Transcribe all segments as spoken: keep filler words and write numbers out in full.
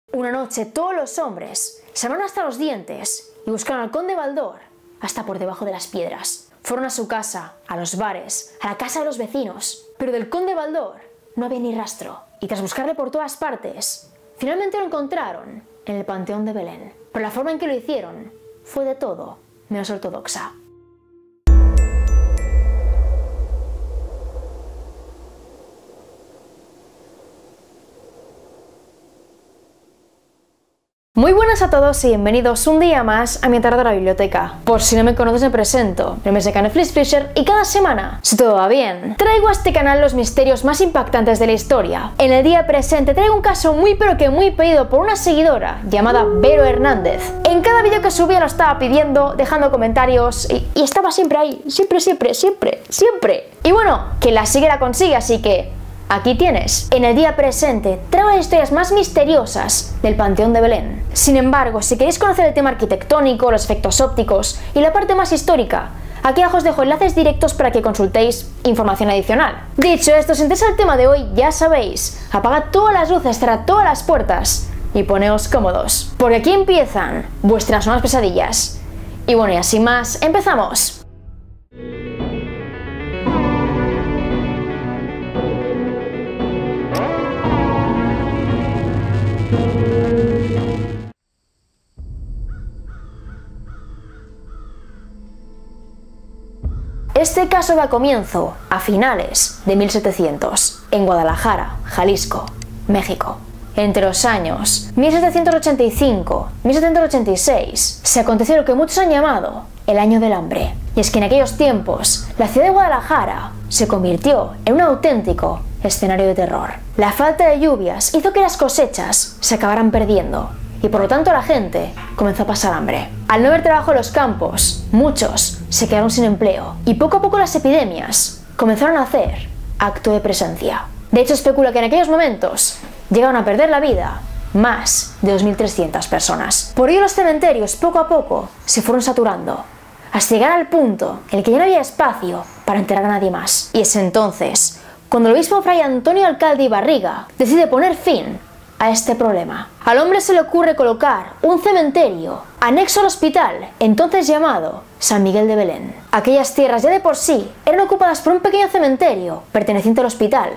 Una noche todos los hombres se armaron hasta los dientes y buscaron al conde Baldor hasta por debajo de las piedras. Fueron a su casa, a los bares, a la casa de los vecinos, pero del conde Baldor no había ni rastro. Y tras buscarle por todas partes, finalmente lo encontraron en el Panteón de Belén. Pero la forma en que lo hicieron fue de todo menos ortodoxa. Muy buenas a todos y bienvenidos un día más a mi aterradora biblioteca. Por si no me conoces me presento, mi nombre es Netflix Fisher y cada semana, si todo va bien, traigo a este canal los misterios más impactantes de la historia. En el día presente traigo un caso muy pero que muy pedido por una seguidora llamada Vero Hernández. En cada vídeo que subía lo estaba pidiendo, dejando comentarios y, y estaba siempre ahí, siempre, siempre, siempre, siempre. Y bueno, quien la sigue la consigue, así que aquí tienes. En el día presente traigo las historias más misteriosas del Panteón de Belén. Sin embargo, si queréis conocer el tema arquitectónico, los efectos ópticos y la parte más histórica, aquí abajo os dejo enlaces directos para que consultéis información adicional. Dicho esto, si os interesa el tema de hoy, ya sabéis, apagad todas las luces, cerrad todas las puertas y poneos cómodos, porque aquí empiezan vuestras nuevas pesadillas. Y bueno, y así más, empezamos. Este caso da comienzo a finales de mil setecientos, en Guadalajara, Jalisco, México. Entre los años mil setecientos ochenta y cinco y mil setecientos ochenta y seis se aconteció lo que muchos han llamado el Año del Hambre. Y es que en aquellos tiempos la ciudad de Guadalajara se convirtió en un auténtico escenario de terror. La falta de lluvias hizo que las cosechas se acabaran perdiendo y por lo tanto la gente comenzó a pasar hambre. Al no haber trabajo en los campos, muchos se quedaron sin empleo y poco a poco las epidemias comenzaron a hacer acto de presencia. De hecho, especula que en aquellos momentos llegaron a perder la vida más de dos mil trescientas personas. Por ello los cementerios poco a poco se fueron saturando, hasta llegar al punto en el que ya no había espacio para enterrar a nadie más. Y es entonces cuando el obispo Fray Antonio Alcalde y Barriga decide poner fin a este problema. Al hombre se le ocurre colocar un cementerio anexo al hospital, entonces llamado San Miguel de Belén. Aquellas tierras ya de por sí eran ocupadas por un pequeño cementerio perteneciente al hospital,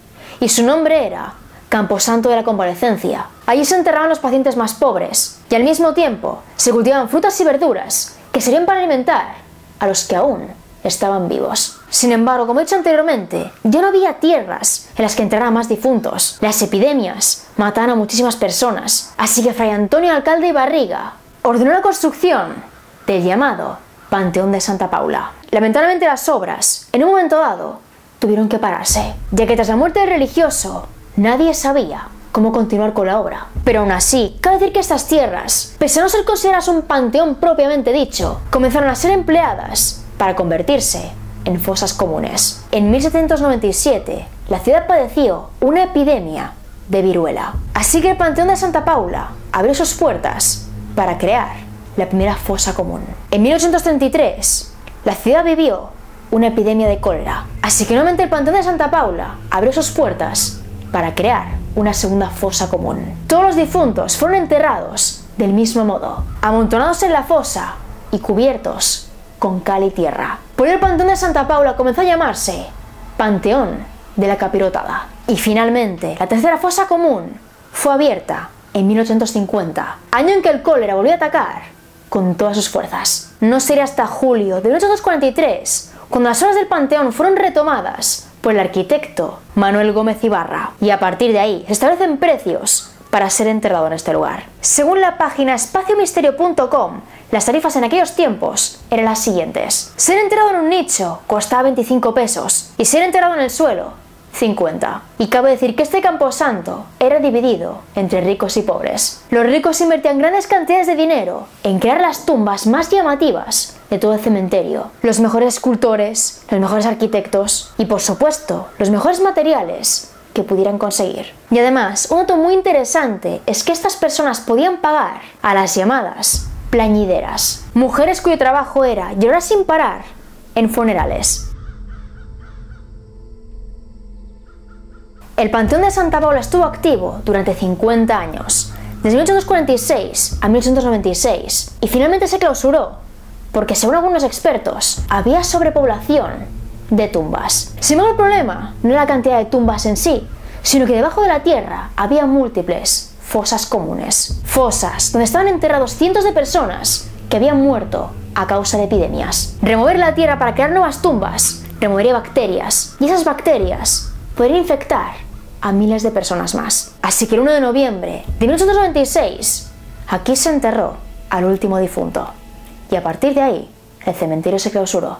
y su nombre era Camposanto de la Convalecencia. Allí se enterraban los pacientes más pobres, y al mismo tiempo se cultivaban frutas y verduras que serían para alimentar a los que aún estaban vivos. Sin embargo, como he dicho anteriormente, ya no había tierras en las que enterraran más difuntos. Las epidemias mataban a muchísimas personas, así que Fray Antonio Alcalde y Barriga ordenó la construcción del llamado Panteón de Santa Paula. Lamentablemente las obras, en un momento dado, tuvieron que pararse, ya que tras la muerte del religioso, nadie sabía cómo continuar con la obra. Pero aún así, cabe decir que estas tierras, pese a no ser consideradas un panteón propiamente dicho, comenzaron a ser empleadas para convertirse en fosas comunes. En mil setecientos noventa y siete, la ciudad padeció una epidemia de viruela. Así que el Panteón de Santa Paula abrió sus puertas para crear la primera fosa común. En mil ochocientos treinta y tres, la ciudad vivió una epidemia de cólera. Así que nuevamente el Panteón de Santa Paula abrió sus puertas para crear una segunda fosa común. Todos los difuntos fueron enterrados del mismo modo, amontonados en la fosa y cubiertos con cal y tierra. Por ello el Panteón de Santa Paula comenzó a llamarse Panteón de la Capirotada. Y finalmente, la tercera fosa común fue abierta en mil ochocientos cincuenta, año en que el cólera volvió a atacar con todas sus fuerzas. No sería hasta julio de mil ochocientos cuarenta y tres cuando las obras del Panteón fueron retomadas por el arquitecto Manuel Gómez Ibarra, y a partir de ahí se establecen precios para ser enterrado en este lugar. Según la página espacio misterio punto com, las tarifas en aquellos tiempos eran las siguientes. Ser enterrado en un nicho costaba veinticinco pesos y ser enterrado en el suelo, cincuenta. Y cabe decir que este camposanto era dividido entre ricos y pobres. Los ricos invertían grandes cantidades de dinero en crear las tumbas más llamativas de todo el cementerio, los mejores escultores, los mejores arquitectos y por supuesto los mejores materiales que pudieran conseguir. Y además, un dato muy interesante es que estas personas podían pagar a las llamadas plañideras, mujeres cuyo trabajo era llorar sin parar en funerales. El Panteón de Santa Paula estuvo activo durante cincuenta años, desde mil ochocientos cuarenta y seis a mil ochocientos noventa y seis y finalmente se clausuró porque, según algunos expertos, había sobrepoblación de tumbas. Sin embargo, el problema no era la cantidad de tumbas en sí, sino que debajo de la tierra había múltiples fosas comunes. Fosas donde estaban enterrados cientos de personas que habían muerto a causa de epidemias. Remover la tierra para crear nuevas tumbas removería bacterias, y esas bacterias podrían infectar a miles de personas más. Así que el uno de noviembre de mil ochocientos noventa y seis, aquí se enterró al último difunto. Y a partir de ahí, el cementerio se clausuró.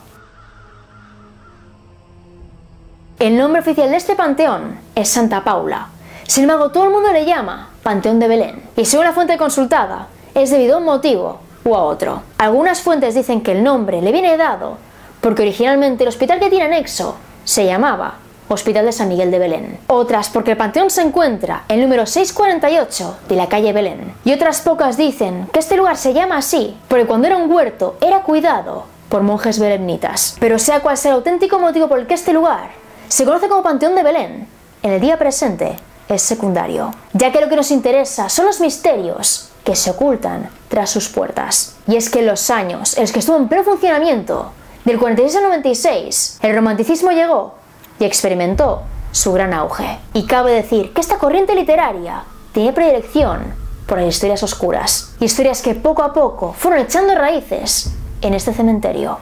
El nombre oficial de este panteón es Santa Paula. Sin embargo, todo el mundo le llama Panteón de Belén. Y según la fuente consultada, es debido a un motivo u a otro. Algunas fuentes dicen que el nombre le viene dado porque originalmente el hospital que tiene anexo se llamaba Hospital de San Miguel de Belén. Otras porque el panteón se encuentra en el número seiscientos cuarenta y ocho de la calle Belén. Y otras pocas dicen que este lugar se llama así porque cuando era un huerto era cuidado por monjes belemnitas. Pero sea cual sea el auténtico motivo por el que este lugar se conoce como Panteón de Belén, en el día presente es secundario, ya que lo que nos interesa son los misterios que se ocultan tras sus puertas. Y es que en los años en los que estuvo en pleno funcionamiento, del cuarenta y seis al noventa y seis, el romanticismo llegó y experimentó su gran auge. Y cabe decir que esta corriente literaria tenía predilección por las historias oscuras, historias que poco a poco fueron echando raíces en este cementerio.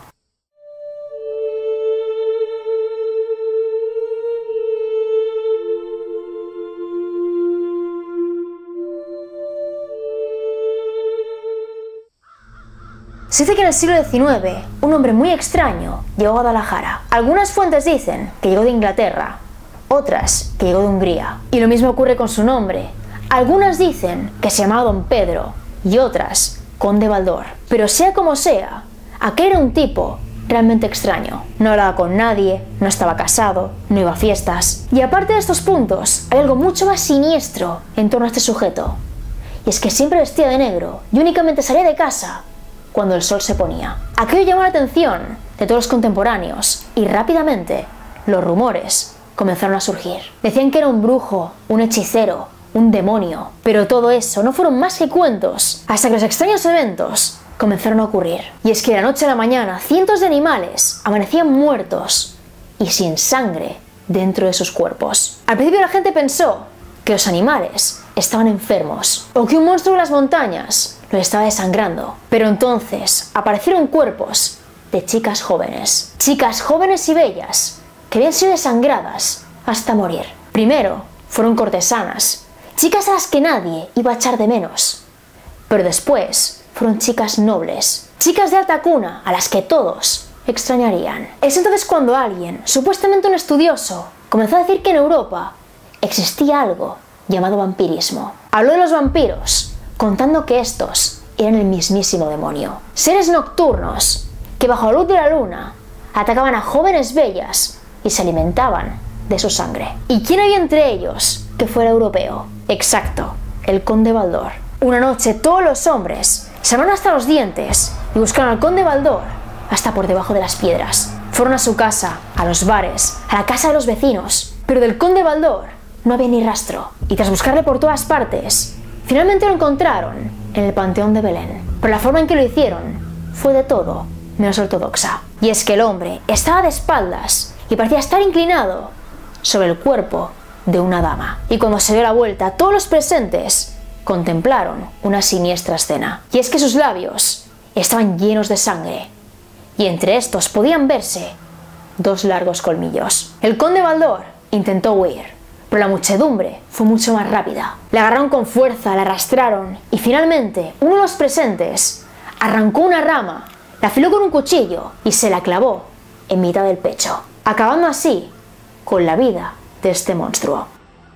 Se dice que en el siglo diecinueve, un hombre muy extraño llegó a Guadalajara. Algunas fuentes dicen que llegó de Inglaterra, otras que llegó de Hungría. Y lo mismo ocurre con su nombre. Algunas dicen que se llamaba Don Pedro y otras Conde Baldor. Pero sea como sea, aquel era un tipo realmente extraño. No hablaba con nadie, no estaba casado, no iba a fiestas. Y aparte de estos puntos, hay algo mucho más siniestro en torno a este sujeto. Y es que siempre vestía de negro y únicamente salía de casa cuando el sol se ponía. Aquello llamó la atención de todos los contemporáneos y rápidamente los rumores comenzaron a surgir. Decían que era un brujo, un hechicero, un demonio, pero todo eso no fueron más que cuentos hasta que los extraños eventos comenzaron a ocurrir. Y es que de la noche a la mañana cientos de animales amanecían muertos y sin sangre dentro de sus cuerpos. Al principio la gente pensó que los animales estaban enfermos o que un monstruo de las montañas lo estaba desangrando. Pero entonces aparecieron cuerpos de chicas jóvenes. Chicas jóvenes y bellas que habían sido desangradas hasta morir. Primero fueron cortesanas, chicas a las que nadie iba a echar de menos. Pero después fueron chicas nobles, chicas de alta cuna a las que todos extrañarían. Es entonces cuando alguien, supuestamente un estudioso, comenzó a decir que en Europa existía algo llamado vampirismo. Habló de los vampiros, contando que estos eran el mismísimo demonio. Seres nocturnos que bajo la luz de la luna atacaban a jóvenes bellas y se alimentaban de su sangre. ¿Y quién había entre ellos que fuera europeo? Exacto, el Conde Baldor. Una noche todos los hombres se armaron hasta los dientes y buscaron al Conde Baldor hasta por debajo de las piedras. Fueron a su casa, a los bares, a la casa de los vecinos, pero del Conde Baldor no había ni rastro. Y tras buscarle por todas partes, finalmente lo encontraron en el Panteón de Belén. Pero la forma en que lo hicieron fue de todo menos ortodoxa. Y es que el hombre estaba de espaldas y parecía estar inclinado sobre el cuerpo de una dama. Y cuando se dio la vuelta, todos los presentes contemplaron una siniestra escena. Y es que sus labios estaban llenos de sangre y entre estos podían verse dos largos colmillos. El Conde Baldor intentó huir, pero la muchedumbre fue mucho más rápida. Le agarraron con fuerza, la arrastraron y finalmente uno de los presentes arrancó una rama, la afiló con un cuchillo y se la clavó en mitad del pecho, acabando así con la vida de este monstruo.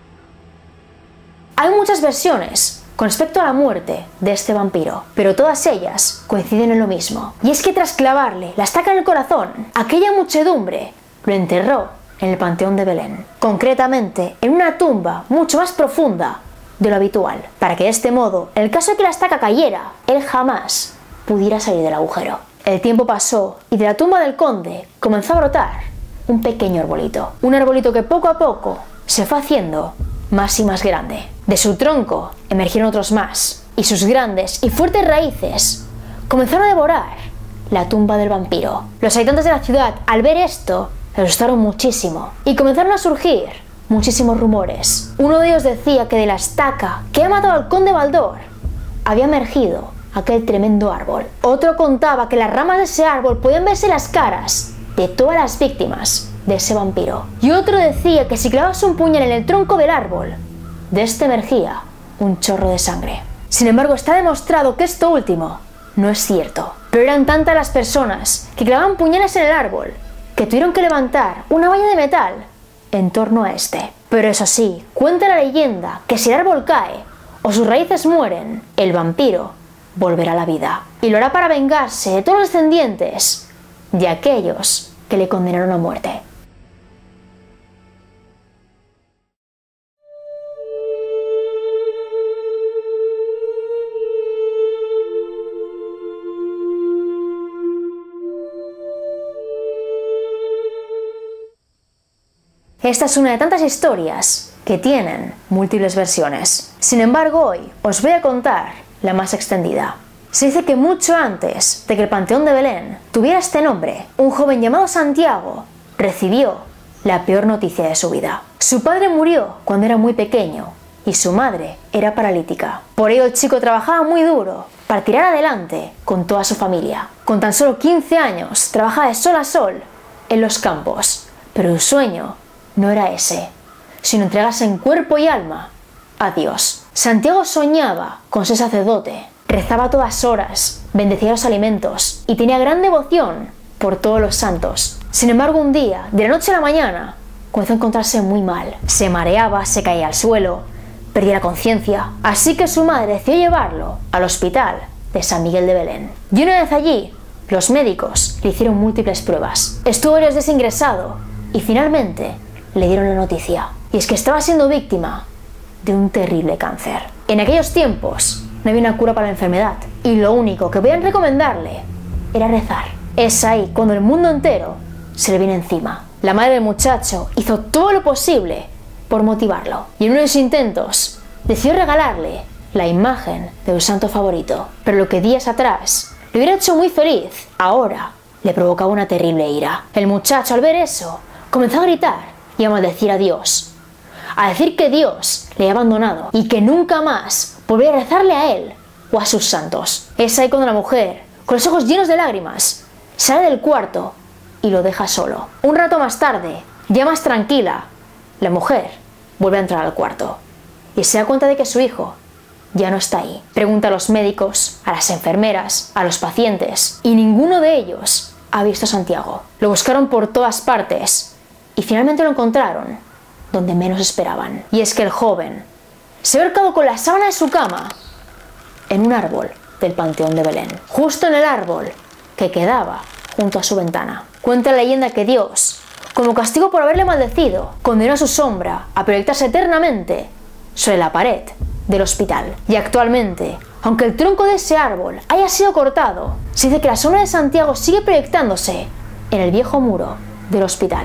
Hay muchas versiones con respecto a la muerte de este vampiro, pero todas ellas coinciden en lo mismo. Y es que tras clavarle la estaca en el corazón, aquella muchedumbre lo enterró en el Panteón de Belén, concretamente en una tumba mucho más profunda de lo habitual, para que de este modo, en el caso de que la estaca cayera, él jamás pudiera salir del agujero. El tiempo pasó y de la tumba del conde comenzó a brotar un pequeño arbolito, un arbolito que poco a poco se fue haciendo más y más grande. De su tronco emergieron otros más, y sus grandes y fuertes raíces comenzaron a devorar la tumba del vampiro. Los habitantes de la ciudad, al ver esto, se asustaron muchísimo y comenzaron a surgir muchísimos rumores. Uno de ellos decía que de la estaca que había matado al conde Baldor había emergido aquel tremendo árbol. Otro contaba que las ramas de ese árbol podían verse las caras de todas las víctimas de ese vampiro. Y otro decía que si clavabas un puñal en el tronco del árbol, de este emergía un chorro de sangre. Sin embargo, está demostrado que esto último no es cierto. Pero eran tantas las personas que clavaban puñales en el árbol que tuvieron que levantar una valla de metal en torno a este. Pero eso sí, cuenta la leyenda que si el árbol cae o sus raíces mueren, el vampiro volverá a la vida. Y lo hará para vengarse de todos los descendientes de aquellos que le condenaron a muerte. Esta es una de tantas historias que tienen múltiples versiones. Sin embargo, hoy os voy a contar la más extendida. Se dice que mucho antes de que el Panteón de Belén tuviera este nombre, un joven llamado Santiago recibió la peor noticia de su vida. Su padre murió cuando era muy pequeño y su madre era paralítica. Por ello el chico trabajaba muy duro para tirar adelante con toda su familia. Con tan solo quince años trabajaba de sol a sol en los campos, pero su sueño no era ese, sino entregarse en cuerpo y alma a Dios. Santiago soñaba con ser sacerdote, rezaba a todas horas, bendecía los alimentos y tenía gran devoción por todos los santos. Sin embargo, un día, de la noche a la mañana, comenzó a encontrarse muy mal. Se mareaba, se caía al suelo, perdía la conciencia, así que su madre decidió llevarlo al hospital de San Miguel de Belén. Y una vez allí, los médicos le hicieron múltiples pruebas. Estuvo varios días ingresado y finalmente le dieron la noticia, y es que estaba siendo víctima de un terrible cáncer. En aquellos tiempos no había una cura para la enfermedad y lo único que podían recomendarle era rezar. Es ahí cuando el mundo entero se le viene encima. La madre del muchacho hizo todo lo posible por motivarlo y en uno de sus intentos decidió regalarle la imagen de su santo favorito, pero lo que días atrás le hubiera hecho muy feliz, ahora le provocaba una terrible ira. El muchacho, al ver eso, comenzó a gritar y a maldecir a Dios, a decir que Dios le había abandonado y que nunca más volvería a rezarle a él o a sus santos. Es ahí cuando la mujer, con los ojos llenos de lágrimas, sale del cuarto y lo deja solo. Un rato más tarde, ya más tranquila, la mujer vuelve a entrar al cuarto y se da cuenta de que su hijo ya no está ahí. Pregunta a los médicos, a las enfermeras, a los pacientes y ninguno de ellos ha visto a Santiago. Lo buscaron por todas partes y finalmente lo encontraron donde menos esperaban. Y es que el joven se había ahorcado con la sábana de su cama en un árbol del Panteón de Belén, justo en el árbol que quedaba junto a su ventana. Cuenta la leyenda que Dios, como castigo por haberle maldecido, condenó a su sombra a proyectarse eternamente sobre la pared del hospital. Y actualmente, aunque el tronco de ese árbol haya sido cortado, se dice que la sombra de Santiago sigue proyectándose en el viejo muro del hospital.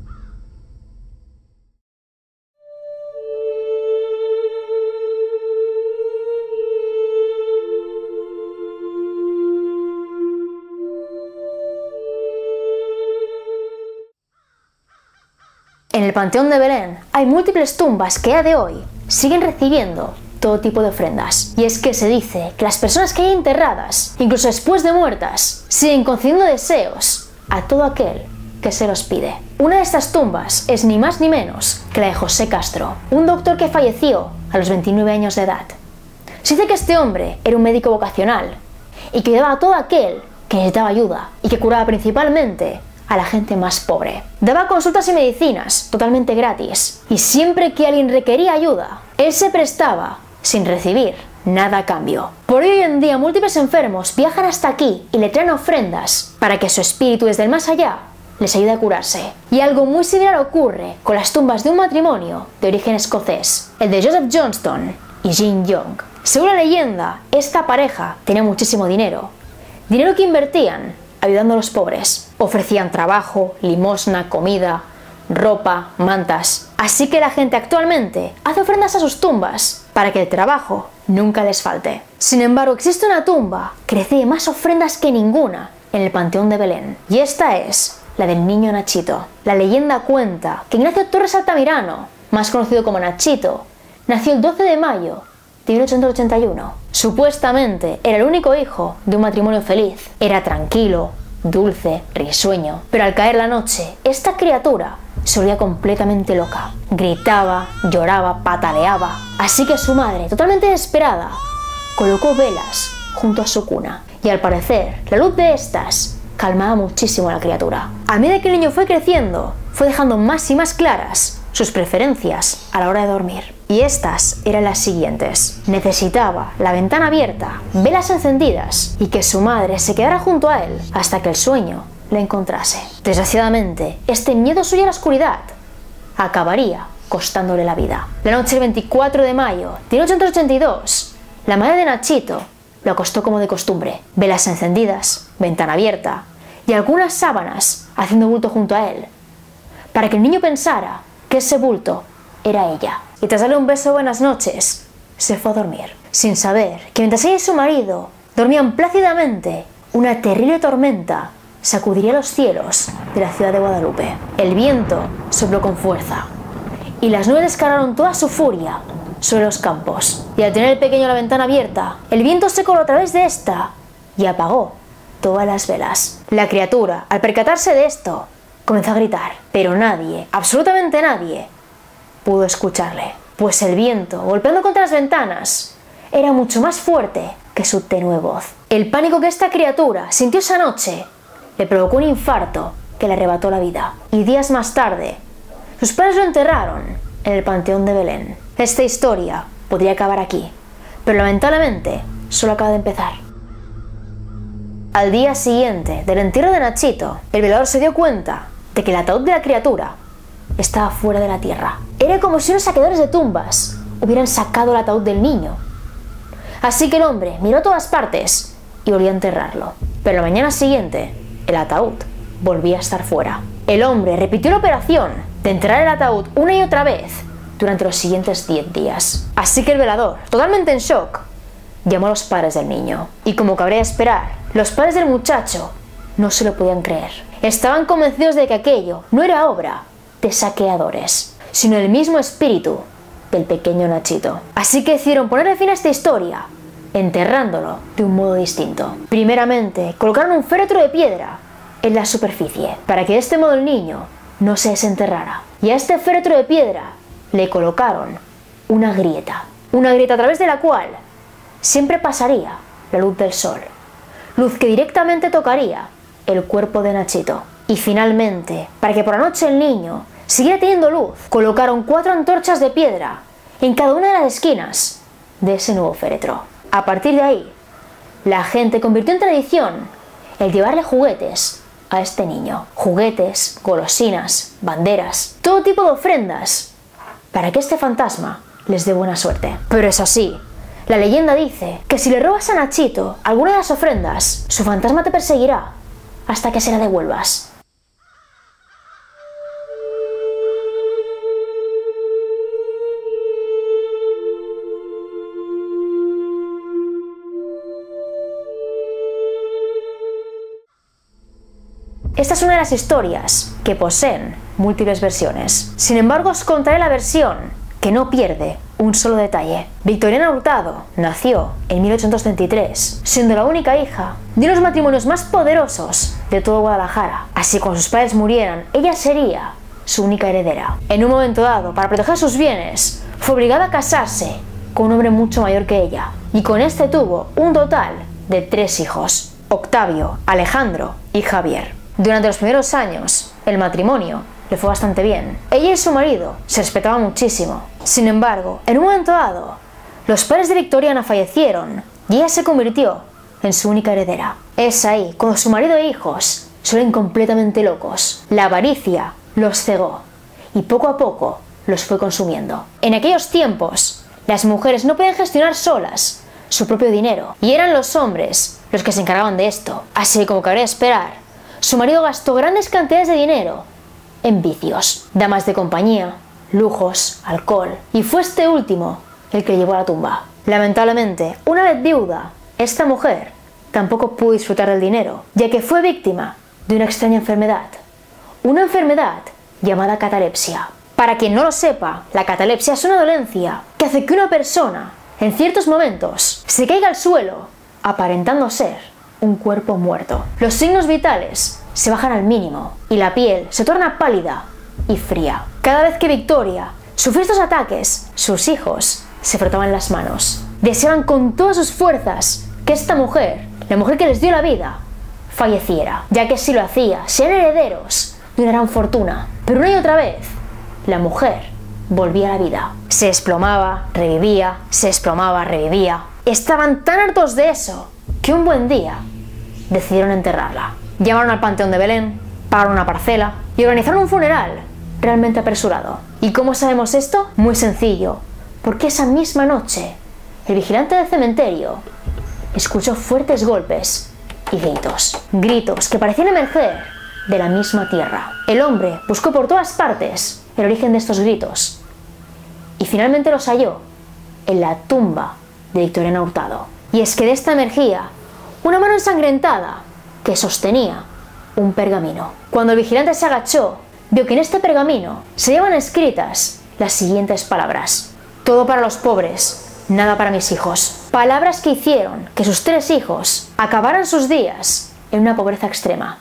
En el Panteón de Belén hay múltiples tumbas que a día de hoy siguen recibiendo todo tipo de ofrendas. Y es que se dice que las personas que hay enterradas, incluso después de muertas, siguen concediendo deseos a todo aquel que se los pide. Una de estas tumbas es ni más ni menos que la de José Castro, un doctor que falleció a los veintinueve años de edad. Se dice que este hombre era un médico vocacional y que ayudaba a todo aquel que necesitaba ayuda y que curaba principalmente a la gente más pobre. Daba consultas y medicinas totalmente gratis y siempre que alguien requería ayuda, él se prestaba sin recibir nada a cambio. Por ello hoy en día múltiples enfermos viajan hasta aquí y le traen ofrendas para que su espíritu desde el más allá les ayude a curarse. Y algo muy similar ocurre con las tumbas de un matrimonio de origen escocés, el de Joseph Johnston y Jean Young. Según la leyenda, esta pareja tenía muchísimo dinero, dinero que invertían ayudando a los pobres. Ofrecían trabajo, limosna, comida, ropa, mantas. Así que la gente actualmente hace ofrendas a sus tumbas para que el trabajo nunca les falte. Sin embargo, existe una tumba que recibe más ofrendas que ninguna en el Panteón de Belén, y esta es la del niño Nachito. La leyenda cuenta que Ignacio Torres Altamirano, más conocido como Nachito, nació el doce de mayo de mil ochocientos ochenta y uno. Supuestamente era el único hijo de un matrimonio feliz. Era tranquilo, dulce, risueño, pero al caer la noche, esta criatura se volvía completamente loca. Gritaba, lloraba, pataleaba. Así que su madre, totalmente desesperada, colocó velas junto a su cuna, y al parecer la luz de estas calmaba muchísimo a la criatura. A medida que el niño fue creciendo, fue dejando más y más claras sus preferencias a la hora de dormir. Y estas eran las siguientes: necesitaba la ventana abierta, velas encendidas y que su madre se quedara junto a él hasta que el sueño le encontrase. Desgraciadamente, este miedo suyo a la oscuridad acabaría costándole la vida. La noche del veinticuatro de mayo de mil ochocientos ochenta y dos, la madre de Nachito lo acostó como de costumbre, velas encendidas, ventana abierta y algunas sábanas haciendo bulto junto a él, para que el niño pensara que ese bulto era ella. Y tras darle un beso de buenas noches, se fue a dormir, sin saber que mientras ella y su marido dormían plácidamente, una terrible tormenta sacudiría los cielos de la ciudad de Guadalupe. El viento sopló con fuerza y las nubes descargaron toda su furia sobre los campos. Y al tener el pequeño la ventana abierta, el viento se coló a través de esta y apagó todas las velas. La criatura, al percatarse de esto, comenzó a gritar, pero nadie, absolutamente nadie, pudo escucharle, pues el viento, golpeando contra las ventanas, era mucho más fuerte que su tenue voz. El pánico que esta criatura sintió esa noche le provocó un infarto que le arrebató la vida. Y días más tarde, sus padres lo enterraron en el Panteón de Belén. Esta historia podría acabar aquí, pero lamentablemente solo acaba de empezar. Al día siguiente del entierro de Nachito, el velador se dio cuenta de que el ataúd de la criatura estaba fuera de la tierra. Era como si unos saqueadores de tumbas hubieran sacado el ataúd del niño. Así que el hombre miró a todas partes y volvió a enterrarlo. Pero la mañana siguiente, el ataúd volvía a estar fuera. El hombre repitió la operación de enterrar el ataúd una y otra vez durante los siguientes diez días. Así que el velador, totalmente en shock, llamó a los padres del niño. Y como cabría esperar, los padres del muchacho no se lo podían creer. Estaban convencidos de que aquello no era obra de saqueadores, sino el mismo espíritu del pequeño Nachito. Así que decidieron ponerle fin a esta historia, enterrándolo de un modo distinto. Primeramente, colocaron un féretro de piedra en la superficie, para que de este modo el niño no se desenterrara. Y a este féretro de piedra le colocaron una grieta, una grieta a través de la cual siempre pasaría la luz del sol, luz que directamente tocaría el cuerpo de Nachito. Y finalmente, para que por la noche el niño siguiera teniendo luz, colocaron cuatro antorchas de piedra en cada una de las esquinas de ese nuevo féretro. A partir de ahí, la gente convirtió en tradición el llevarle juguetes a este niño. Juguetes, golosinas, banderas, todo tipo de ofrendas, para que este fantasma les dé buena suerte. Pero eso sí, la leyenda dice que si le robas a Nachito alguna de las ofrendas, su fantasma te perseguirá hasta que se la devuelvas. Esta es una de las historias que poseen múltiples versiones. Sin embargo, os contaré la versión que no pierde un solo detalle. Victoriana Hurtado nació en mil ochocientos treinta y tres, siendo la única hija de uno de los matrimonios más poderosos de todo Guadalajara. Así que cuando sus padres murieran, ella sería su única heredera. En un momento dado, para proteger sus bienes, fue obligada a casarse con un hombre mucho mayor que ella. Y con este tuvo un total de tres hijos: Octavio, Alejandro y Javier. Durante los primeros años, el matrimonio le fue bastante bien. Ella y su marido se respetaban muchísimo. Sin embargo, en un momento dado, los padres de Victoriana fallecieron y ella se convirtió en su única heredera. Es ahí cuando su marido e hijos se ven completamente locos. La avaricia los cegó y poco a poco los fue consumiendo. En aquellos tiempos, las mujeres no podían gestionar solas su propio dinero y eran los hombres los que se encargaban de esto. Así como cabría esperar, su marido gastó grandes cantidades de dinero en vicios, damas de compañía, lujos, alcohol, y fue este último el que llevó a la tumba. Lamentablemente, una vez viuda, esta mujer tampoco pudo disfrutar del dinero, ya que fue víctima de una extraña enfermedad, una enfermedad llamada catalepsia. Para quien no lo sepa, la catalepsia es una dolencia que hace que una persona, en ciertos momentos, se caiga al suelo, aparentando ser un cuerpo muerto. Los signos vitales se bajan al mínimo y la piel se torna pálida y fría. Cada vez que Victoria sufrió estos ataques, sus hijos se frotaban las manos. Deseaban con todas sus fuerzas que esta mujer, la mujer que les dio la vida, falleciera, ya que si lo hacía, serían herederos de una gran fortuna. Pero una y otra vez, la mujer volvía a la vida. Se desplomaba, revivía, se desplomaba, revivía. Estaban tan hartos de eso que un buen día decidieron enterrarla. Llamaron al Panteón de Belén, pagaron una parcela y organizaron un funeral realmente apresurado. ¿Y cómo sabemos esto? Muy sencillo, porque esa misma noche el vigilante del cementerio escuchó fuertes golpes y gritos. Gritos que parecían emerger de la misma tierra. El hombre buscó por todas partes el origen de estos gritos y finalmente los halló en la tumba de Victoriana Hurtado. Y es que de esta emergía una mano ensangrentada que sostenía un pergamino. Cuando el vigilante se agachó, vio que en este pergamino se llevan escritas las siguientes palabras: todo para los pobres, nada para mis hijos. Palabras que hicieron que sus tres hijos acabaran sus días en una pobreza extrema.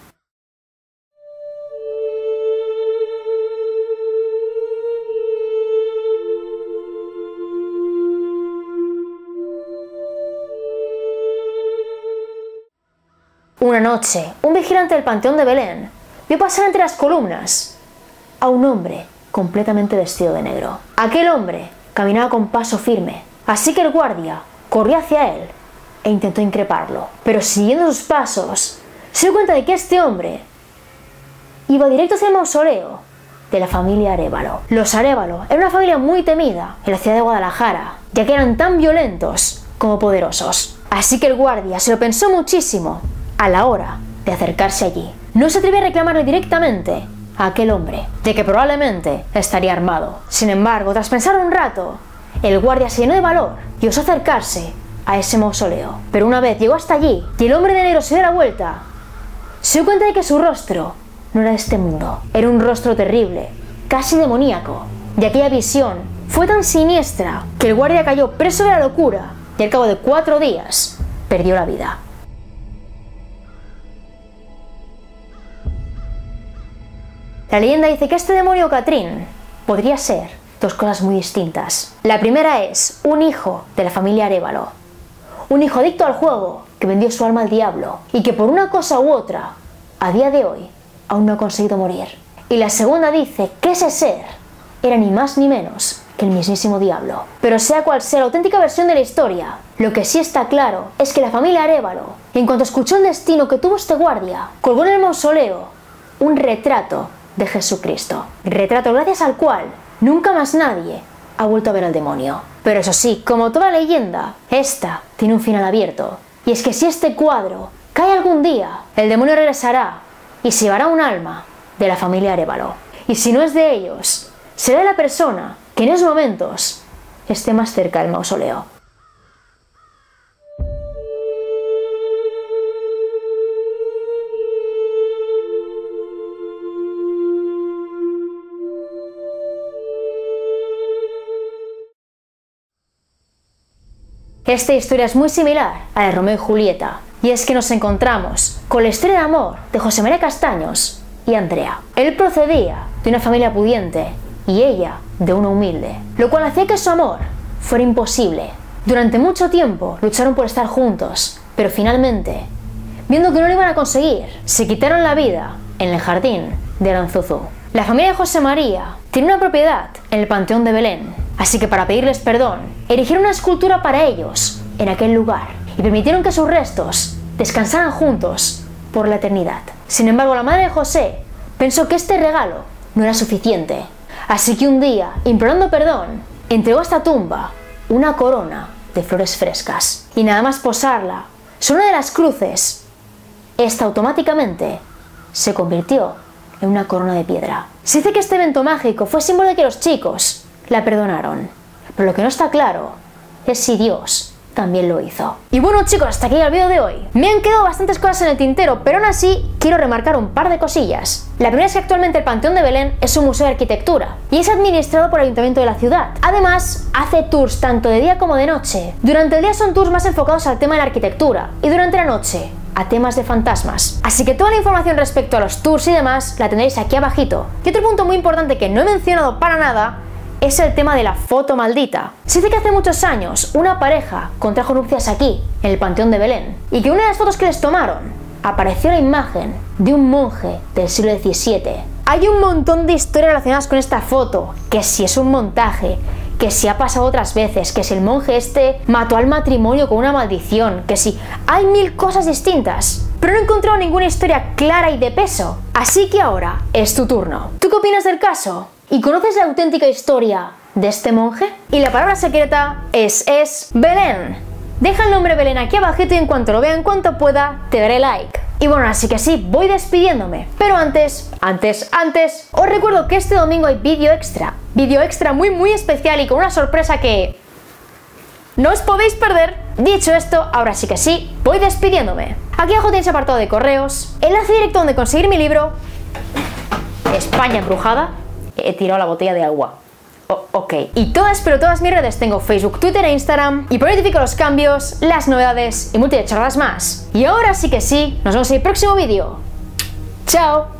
Una noche, un vigilante del Panteón de Belén vio pasar entre las columnas a un hombre completamente vestido de negro. Aquel hombre caminaba con paso firme, así que el guardia corrió hacia él e intentó increparlo. Pero siguiendo sus pasos, se dio cuenta de que este hombre iba directo hacia el mausoleo de la familia Arévalo. Los Arévalo eran una familia muy temida en la ciudad de Guadalajara, ya que eran tan violentos como poderosos. Así que el guardia se lo pensó muchísimo a la hora de acercarse allí. No se atrevía a reclamarle directamente a aquel hombre, de que probablemente estaría armado. Sin embargo, tras pensar un rato, el guardia se llenó de valor y osó acercarse a ese mausoleo. Pero una vez llegó hasta allí y el hombre de negro se dio la vuelta, se dio cuenta de que su rostro no era de este mundo. Era un rostro terrible, casi demoníaco, y aquella visión fue tan siniestra que el guardia cayó preso de la locura y al cabo de cuatro días perdió la vida. La leyenda dice que este demonio Catrín podría ser dos cosas muy distintas. La primera es un hijo de la familia Arévalo, un hijo adicto al juego que vendió su alma al diablo y que por una cosa u otra, a día de hoy, aún no ha conseguido morir. Y la segunda dice que ese ser era ni más ni menos que el mismísimo diablo. Pero sea cual sea la auténtica versión de la historia, lo que sí está claro es que la familia Arévalo, en cuanto escuchó el destino que tuvo este guardia, colgó en el mausoleo un retrato de Jesucristo, retrato gracias al cual nunca más nadie ha vuelto a ver al demonio. Pero eso sí, como toda leyenda, esta tiene un final abierto, y es que si este cuadro cae algún día, el demonio regresará y se llevará un alma de la familia Arévalo, y si no es de ellos, será de la persona que en esos momentos esté más cerca del mausoleo. Esta historia es muy similar a la de Romeo y Julieta, y es que nos encontramos con la historia de amor de José María Castaños y Andrea. Él procedía de una familia pudiente y ella de una humilde, lo cual hacía que su amor fuera imposible. Durante mucho tiempo lucharon por estar juntos, pero finalmente, viendo que no lo iban a conseguir, se quitaron la vida en el jardín de Aranzuzú. La familia de José María tiene una propiedad en el Panteón de Belén, así que para pedirles perdón, erigieron una escultura para ellos en aquel lugar y permitieron que sus restos descansaran juntos por la eternidad. Sin embargo, la madre de José pensó que este regalo no era suficiente, así que un día, implorando perdón, entregó a esta tumba una corona de flores frescas y nada más posarla sobre una de las cruces, esta automáticamente se convirtió en una corona de piedra. Se dice que este evento mágico fue símbolo de que los chicos la perdonaron, pero lo que no está claro es si Dios también lo hizo. Y bueno chicos, hasta aquí el vídeo de hoy. Me han quedado bastantes cosas en el tintero, pero aún así quiero remarcar un par de cosillas. La primera es que actualmente el Panteón de Belén es un museo de arquitectura y es administrado por el Ayuntamiento de la ciudad. Además, hace tours tanto de día como de noche. Durante el día son tours más enfocados al tema de la arquitectura y durante la noche a temas de fantasmas. Así que toda la información respecto a los tours y demás la tendréis aquí abajito. Y otro punto muy importante que no he mencionado para nada es el tema de la foto maldita. Se dice que hace muchos años una pareja contrajo nupcias aquí, en el Panteón de Belén, y que una de las fotos que les tomaron apareció la imagen de un monje del siglo diecisiete. Hay un montón de historias relacionadas con esta foto, que si es un montaje, que si ha pasado otras veces, que si el monje este mató al matrimonio con una maldición, que si... hay mil cosas distintas, pero no he encontrado ninguna historia clara y de peso. Así que ahora es tu turno. ¿Tú qué opinas del caso? ¿Y conoces la auténtica historia de este monje? Y la palabra secreta es, es Belén. Deja el nombre Belén aquí abajito y en cuanto lo vea, en cuanto pueda, te daré like. Y bueno, así que sí, voy despidiéndome. Pero antes, antes, antes, os recuerdo que este domingo hay vídeo extra. Vídeo extra muy muy especial y con una sorpresa que no os podéis perder. Dicho esto, ahora sí que sí, voy despidiéndome. Aquí abajo tenéis apartado de correos, enlace directo donde conseguir mi libro, España embrujada. He tirado la botella de agua. Oh, ok. Y todas, pero todas mis redes, tengo Facebook, Twitter e Instagram, y por ahí notifico los cambios, las novedades y multitud de charlas más. Y ahora sí que sí, nos vemos en el próximo vídeo. ¡Chao!